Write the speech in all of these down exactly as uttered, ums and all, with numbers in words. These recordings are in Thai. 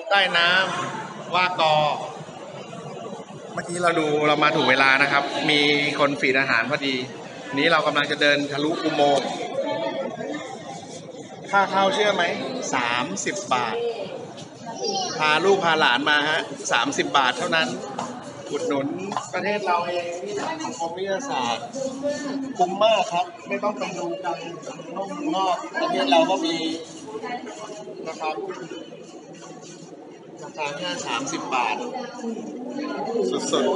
ใต้น้ำว่ากอเมื่อกี้เราดูเรามาถูกเวลานะครับมีคนฟีดอาหารพอดีนี้เรากำลังจะเดินทะลุอุโมงค์ค่าเข้าเชื่อไหมสามสิบบาทพาลูกพาหลานมาฮะสามสิบบาทเท่านั้นอุดหนุนประเทศเราเองที่สังคมวิทยาศาสตร์คุ้มมากครับไม่ต้องไปดูกันนอกประเทศเราก็มีนะครับราคาแค่สามสิบบาทสุดๆ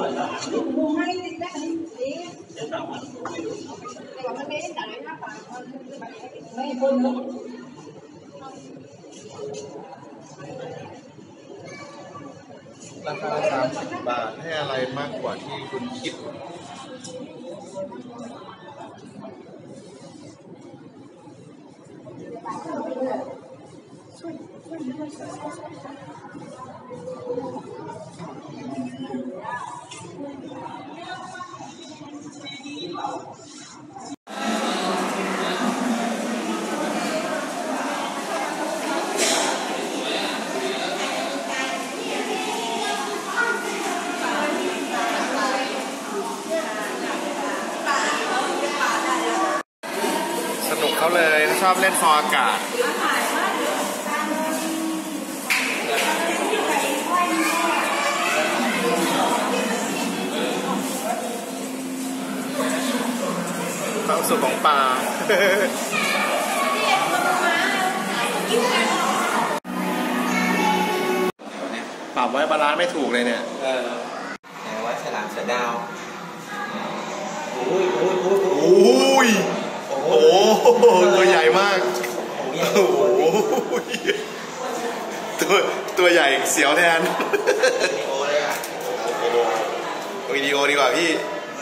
ราคาสามสิบบาทให้อะไรมากกว่าที่คุณคิดเขาเลยชอบเล่นฟอร์อากาศความสุขของปลาปรับไว้บาลานซ์ไม่ถูกเลยเนี่ยเออวัดฉลามเสือดาวโอ้ยโอ้ยโอ้ยโอ้ยโอ้ตัวใหญ่มากโอ้โหตัวตัวใหญ่เสียวแทนวิดีโอดีกว่าพี่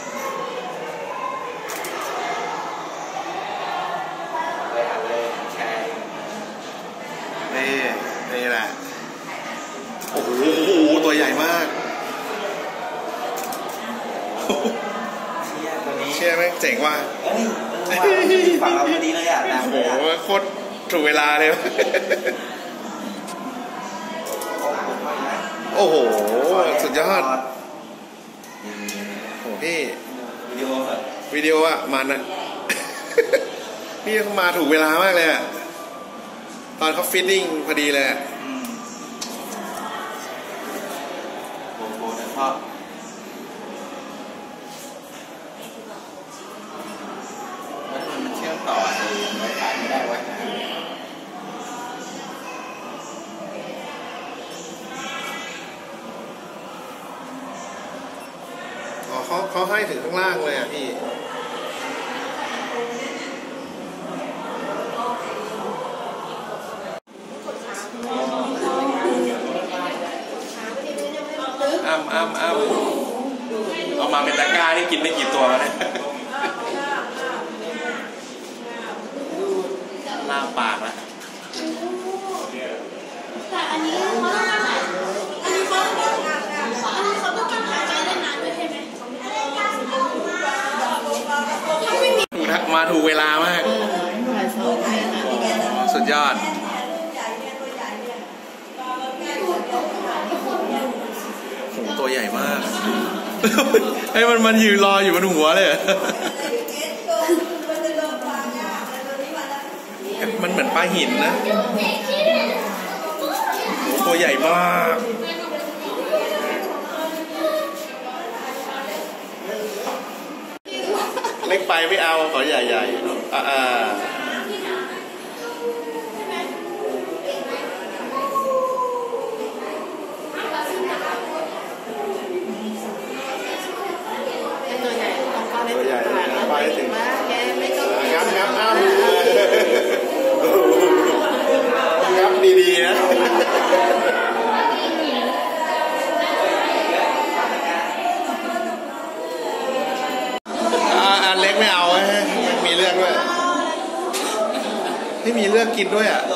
นี่นี่แหละโอ้โหตัวใหญ่มากเชื่อไหมเจ๋งว่าฝั่งเราพอดีเลยอ่ะโอ้โหโคตรถูกเวลาเลยโอ้โหสุดยอดโอ้พี่วิดีโอวิดีโออ่ะมันอ่ะพี่เขามาถูกเวลามากเลยอ่ะตอนเขาฟิตติ้งพอดีเลยโอ้โหนะพ่อมันเชื่อมต่อไม่ขายไม่ได้ไว้อ๋อเขาเขาให้ถึงข้างล่างเลยอ่ะพี่อ้ำอ้ำอ้ำเอามาเป็นตะกร้าที่กินได้กี่ตัวเนี่ยล่างปากนะแต่อันนี้เขาต้องการอันนี้เขาต้องการอันนี้เขาต้องการหายใจได้นานด้วยใช่ไหมถ้าไม่มีมาถูกเวลามากสุดยอดตัวใหญ่มากให้มันมันยืนรออยู่บนหัวเลยมันเหมือนปลาหินนะตัวใหญ่มากเล็กไปไม่เอาขอใหญ่ๆอ่าตัวใหญ่ไปถึงงับงับอ้าวงับดีๆนะอันเล็กไม่เอามีเลือกด้วยไม่มีเลือกกินด้วยอ่ะ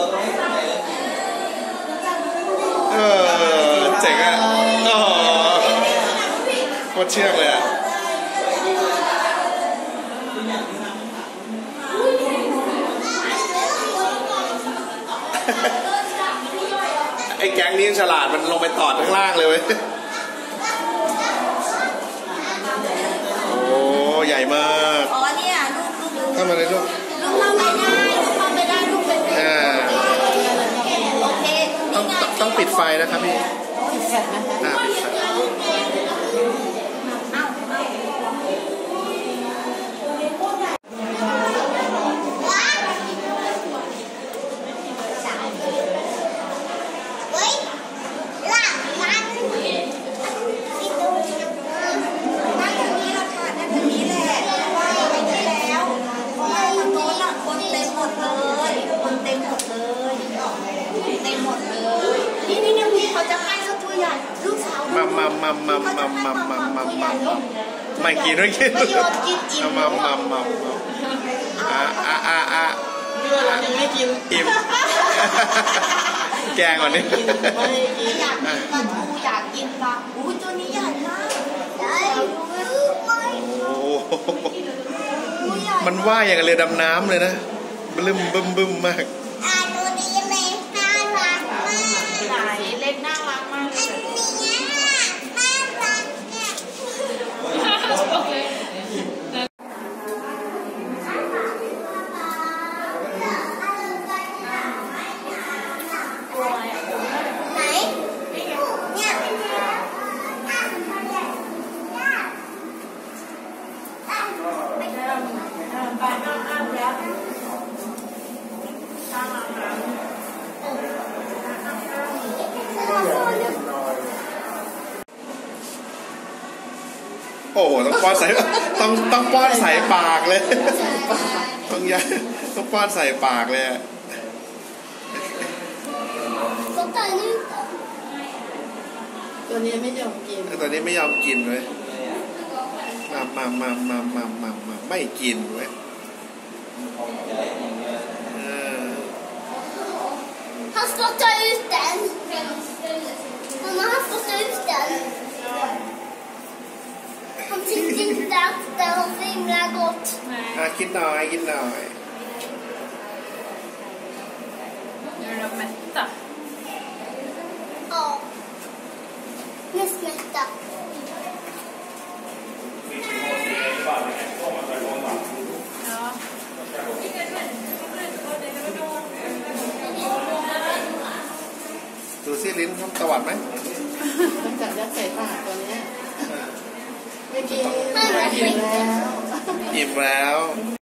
เออเจ๋งอ่ะโคตรเชื่องเลยอ่ะ ไออ้แก๊งนี้ฉลาดมันลงไปตอดข้างล่างเลยเว้ยโอ้ใหญ่มากอ๋อเนี่ยลูกลูกลูกเข้ามาเลยลูกลูกเข้าไม่ได้ลูกเข้าไม่ได้ลูกเป็นเด็กอ่าโอเคต้องต้องปิดไฟนะครับพี่ปิดแฟลชนะคะอ่าปิดไฟอ้าวเฮ้ยหลังมันนี่ดูนั่งตรงนี้เราค่ะนั่งตรงนี้แหละว่าไปที่แล้วเพราะว่าทางโน้นอ่ะคนเต็มหมดเลยคนเต็มหมดเลยเต็มหมดเลยนี่นี่นี่พี่เขาจะให้เขาตัวใหญ่ลูกสาวมามามามามามามามามาไม่กินไม่กินประโยชน์กินอิ่มมามามามาอ่าอ่าอ่าอ่าพี่ว่าเรายังไม่กินอิ่มแกงก่อนนี่ไม่กินอยากกินปลาทูอยากกินปลาอุ้ยตัวนี้ใหญ่มากใหญ่ไม่โอ้โหตัวใหญ่มันว่ายอย่างกับเรือดำน้ำเลยนะบึ้มบึ้มบึ้มมากอ่าตัวนี้เล็กน่ารักมากไหนเล็กน่ารักมากเลยอันนี้น่ารักเนี่ยไหนเนี่ยโอ้โหต้องป้อนใส่ต้องต้องป้อนใส่ปากเลยต้องยัดต้องป้อนใส่ปากเลยอะตัวนี้ไม่ยอมกินตอนนี้ไม่ยอมกินเลยมามามามามามามาไม่กินเว้ยเออ Han ska ta ut den. Mamma, han ska ta ut den. Han tyckte inte att den var så himla gott. อ่ะกินหน่อยกินหน่อย Ja. Mest mätta. ดูซิลิ้นเขาตวัดไหมต้องจับยัดใส่ปากตัวเนี้ยไม่กินไม่ไม่กินแล้วอิ่มแล้วม